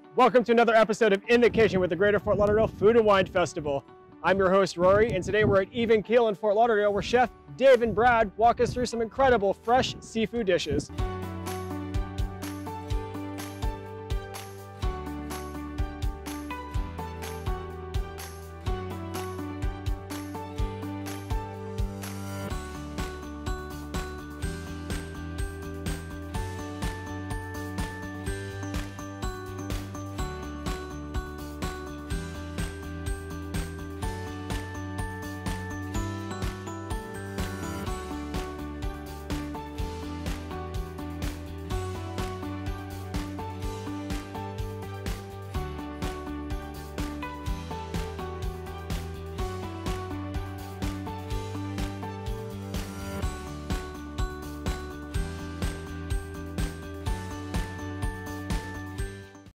Welcome to another episode of In the Kitchen with the Greater Fort Lauderdale Food and Wine Festival. I'm your host, Rory, and today we're at Even Keel in Fort Lauderdale where Chef Dave and Brad walk us through some incredible fresh seafood dishes.